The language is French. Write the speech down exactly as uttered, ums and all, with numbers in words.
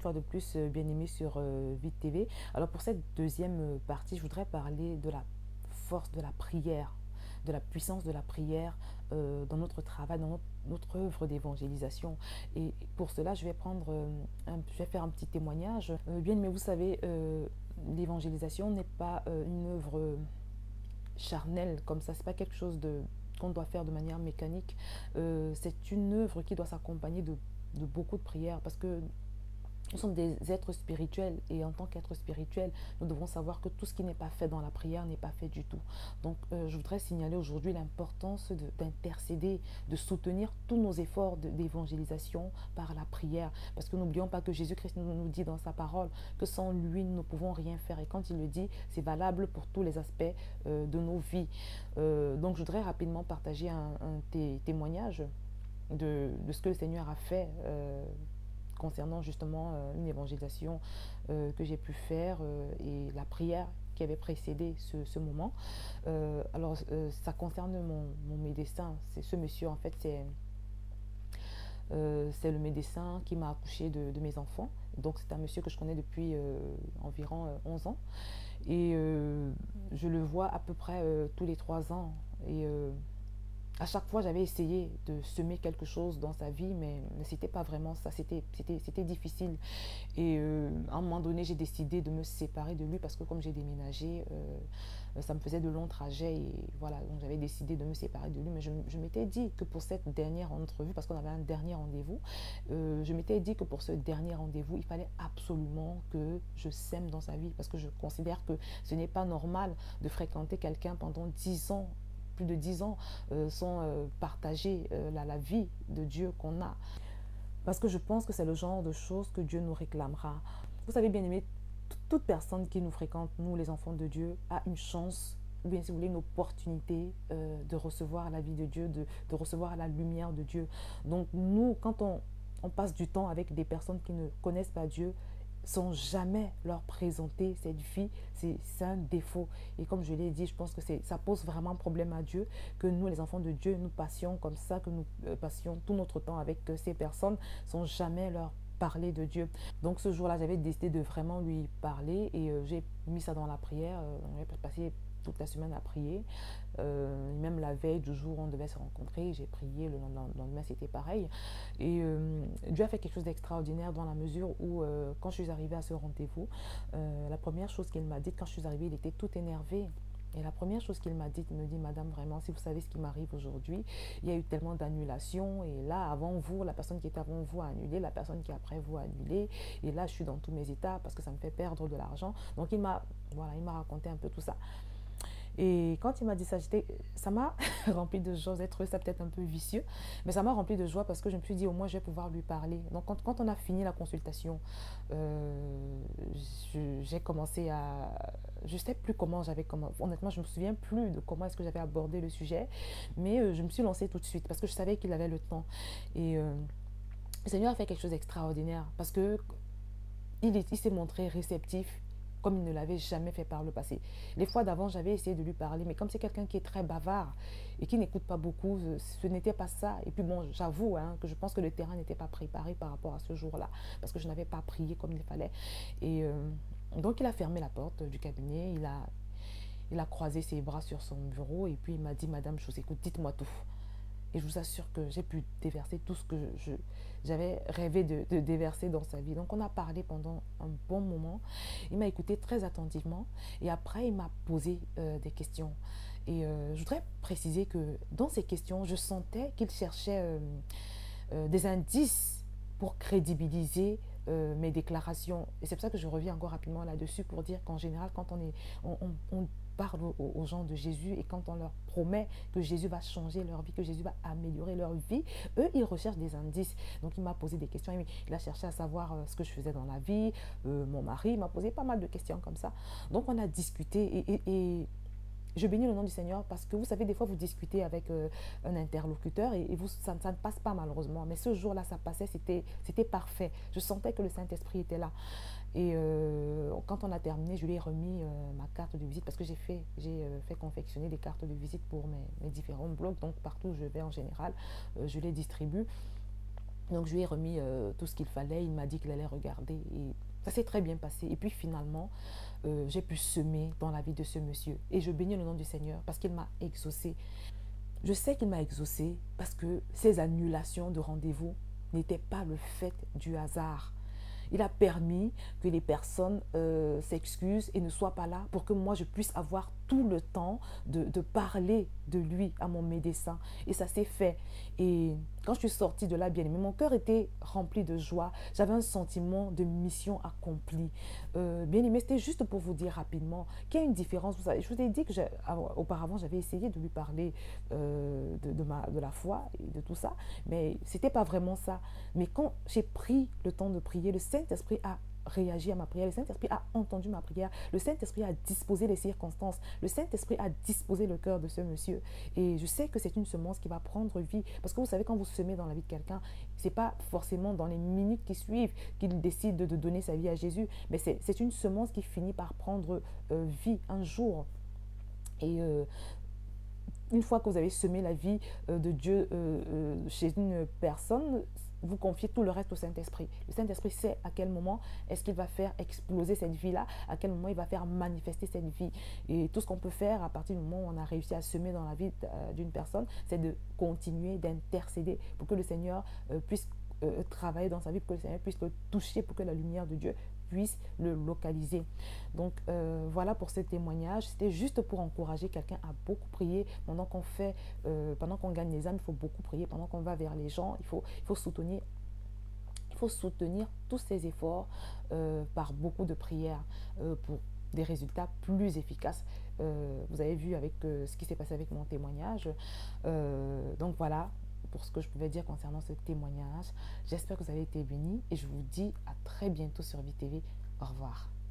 fois de plus, euh, bien-aimés sur euh, Vite T V. Alors pour cette deuxième euh, partie, je voudrais parler de la force de la prière, de la puissance de la prière euh, dans notre travail, dans notre, notre œuvre d'évangélisation. Et pour cela, je vais prendre, euh, un, je vais faire un petit témoignage. Euh, bien aimé, vous savez, euh, l'évangélisation n'est pas euh, une œuvre charnelle comme ça, c'est pas quelque chose de qu'on doit faire de manière mécanique. Euh, c'est une œuvre qui doit s'accompagner de, de beaucoup de prières parce que nous sommes des êtres spirituels et en tant qu'êtres spirituels, nous devons savoir que tout ce qui n'est pas fait dans la prière n'est pas fait du tout. Donc, euh, je voudrais signaler aujourd'hui l'importance d'intercéder, de, de soutenir tous nos efforts d'évangélisation par la prière. Parce que n'oublions pas que Jésus-Christ nous, nous dit dans sa parole que sans lui, nous ne pouvons rien faire. Et quand il le dit, c'est valable pour tous les aspects euh, de nos vies. Euh, donc, je voudrais rapidement partager un, un té témoignage de, de ce que le Seigneur a fait euh, concernant justement euh, une évangélisation euh, que j'ai pu faire euh, et la prière qui avait précédé ce, ce moment. Euh, alors, euh, ça concerne mon, mon médecin. C'est ce monsieur, en fait, c'est euh, c'est le médecin qui m'a accouché de, de mes enfants. Donc, c'est un monsieur que je connais depuis euh, environ euh, onze ans. Et euh, je le vois à peu près euh, tous les trois ans. Et euh, à chaque fois, j'avais essayé de semer quelque chose dans sa vie, mais, mais ce n'était pas vraiment ça, c'était difficile. Et euh, à un moment donné, j'ai décidé de me séparer de lui parce que comme j'ai déménagé, euh, ça me faisait de longs trajets. Et voilà, donc j'avais décidé de me séparer de lui. Mais je, je m'étais dit que pour cette dernière entrevue, parce qu'on avait un dernier rendez-vous, euh, je m'étais dit que pour ce dernier rendez-vous, il fallait absolument que je sème dans sa vie parce que je considère que ce n'est pas normal de fréquenter quelqu'un pendant dix ans, plus de dix ans, euh, sans euh, partager euh, la, la vie de Dieu qu'on a. Parce que je pense que c'est le genre de choses que Dieu nous réclamera. Vous savez, bien aimé, toute personne qui nous fréquente, nous les enfants de Dieu, a une chance, ou bien si vous voulez, une opportunité euh, de recevoir la vie de Dieu, de, de recevoir la lumière de Dieu. Donc nous, quand on, on passe du temps avec des personnes qui ne connaissent pas Dieu, sans jamais leur présenter cette vie, c'est un défaut. Et comme je l'ai dit, je pense que ça pose vraiment problème à Dieu, que nous, les enfants de Dieu, nous passions comme ça, que nous euh, passions tout notre temps avec euh, ces personnes, sans jamais leur parler de Dieu. Donc ce jour-là, j'avais décidé de vraiment lui parler et euh, j'ai mis ça dans la prière. Euh, on avait passé toute la semaine à prier. Euh, même la veille du jour où on devait se rencontrer, j'ai prié, le lendemain c'était pareil. Et euh, Dieu a fait quelque chose d'extraordinaire dans la mesure où euh, quand je suis arrivée à ce rendez-vous, euh, la première chose qu'il m'a dit, quand je suis arrivée, il était tout énervé. Et la première chose qu'il m'a dit, il me dit, Madame, vraiment, si vous savez ce qui m'arrive aujourd'hui, il y a eu tellement d'annulations. Et là, avant vous, la personne qui était avant vous a annulé, la personne qui est après vous a annulé. Et là, je suis dans tous mes états parce que ça me fait perdre de l'argent. Donc, il m'a voilà, il m'a raconté un peu tout ça. Et quand il m'a dit ça, ça m'a rempli de joie. Vous avez trouvé ça peut-être un peu vicieux, mais ça m'a rempli de joie parce que je me suis dit, au moins, je vais pouvoir lui parler. Donc, quand, quand on a fini la consultation, euh, j'ai commencé à... Je ne sais plus comment j'avais commencé. Honnêtement, je ne me souviens plus de comment est-ce que j'avais abordé le sujet, mais euh, je me suis lancée tout de suite parce que je savais qu'il avait le temps. Et euh, le Seigneur a fait quelque chose d'extraordinaire parce que il, il s'est montré réceptif comme il ne l'avait jamais fait par le passé. Les fois d'avant, j'avais essayé de lui parler, mais comme c'est quelqu'un qui est très bavard et qui n'écoute pas beaucoup, ce n'était pas ça. Et puis bon, j'avoue hein, que je pense que le terrain n'était pas préparé par rapport à ce jour-là, parce que je n'avais pas prié comme il fallait. Et euh, donc, il a fermé la porte du cabinet, il a, il a croisé ses bras sur son bureau, et puis il m'a dit, Madame, je vous écoute, dites-moi tout. Et je vous assure que j'ai pu déverser tout ce que j'avais rêvé de, de déverser dans sa vie. Donc, on a parlé pendant un bon moment. Il m'a écouté très attentivement. Et après, il m'a posé euh, des questions. Et euh, je voudrais préciser que dans ces questions, je sentais qu'il cherchait euh, euh, des indices pour crédibiliser euh, mes déclarations. Et c'est pour ça que je reviens encore rapidement là-dessus pour dire qu'en général, quand on, est, on, on, on parle aux, aux gens de Jésus et quand on leur promet que Jésus va changer leur vie, que Jésus va améliorer leur vie, eux, ils recherchent des indices. Donc, il m'a posé des questions. Il a cherché à savoir euh, ce que je faisais dans la vie. Euh, mon mari m'a posé pas mal de questions comme ça. Donc, on a discuté et... et, et je bénis le nom du Seigneur parce que vous savez, des fois, vous discutez avec euh, un interlocuteur et, et vous, ça, ça ne passe pas malheureusement. Mais ce jour-là, ça passait, c'était parfait. Je sentais que le Saint-Esprit était là. Et euh, quand on a terminé, je lui ai remis euh, ma carte de visite parce que j'ai fait, j'ai euh, fait confectionner des cartes de visite pour mes, mes différents blogs. Donc, partout où je vais en général, euh, je les distribue. Donc, je lui ai remis euh, tout ce qu'il fallait. Il m'a dit qu'il allait regarder et ça s'est très bien passé. Et puis finalement, euh, j'ai pu semer dans la vie de ce monsieur. Et je bénis le nom du Seigneur parce qu'il m'a exaucé. Je sais qu'il m'a exaucé parce que ces annulations de rendez-vous n'étaient pas le fait du hasard. Il a permis que les personnes euh, s'excusent et ne soient pas là pour que moi je puisse avoir tout le temps de, de parler de lui à mon médecin. Et ça s'est fait. Et quand je suis sortie de là, bien aimé, mon cœur était rempli de joie. J'avais un sentiment de mission accomplie. Euh, bien aimé, c'était juste pour vous dire rapidement qu'il y a une différence. Vous savez, je vous ai dit que auparavant, j'avais essayé de lui parler euh, de, de, ma, de la foi et de tout ça, mais ce n'était pas vraiment ça. Mais quand j'ai pris le temps de prier, le Saint-Esprit a réagi à ma prière, le Saint-Esprit a entendu ma prière, le Saint-Esprit a disposé les circonstances, le Saint-Esprit a disposé le cœur de ce monsieur. Et je sais que c'est une semence qui va prendre vie. Parce que vous savez, quand vous semez dans la vie de quelqu'un, ce n'est pas forcément dans les minutes qui suivent qu'il décide de donner sa vie à Jésus, mais c'est une semence qui finit par prendre euh, vie un jour. Et euh, une fois que vous avez semé la vie euh, de Dieu euh, euh, chez une personne, vous confiez tout le reste au Saint-Esprit. Le Saint-Esprit sait à quel moment est-ce qu'il va faire exploser cette vie-là, à quel moment il va faire manifester cette vie. Et tout ce qu'on peut faire à partir du moment où on a réussi à semer dans la vie d'une personne, c'est de continuer d'intercéder pour que le Seigneur euh, puisse euh, travailler dans sa vie, pour que le Seigneur puisse le toucher, pour que la lumière de Dieu puisse le localiser. Donc euh, voilà pour ce témoignage. C'était juste pour encourager quelqu'un à beaucoup prier. Pendant qu'on fait, euh, pendant qu'on gagne les âmes, il faut beaucoup prier. Pendant qu'on va vers les gens, il faut, il faut soutenir il faut soutenir tous ces efforts euh, par beaucoup de prières euh, pour des résultats plus efficaces. Euh, vous avez vu avec euh, ce qui s'est passé avec mon témoignage. Euh, donc voilà pour ce que je pouvais dire concernant ce témoignage. J'espère que vous avez été bénis et je vous dis à très bientôt sur V T V. Au revoir.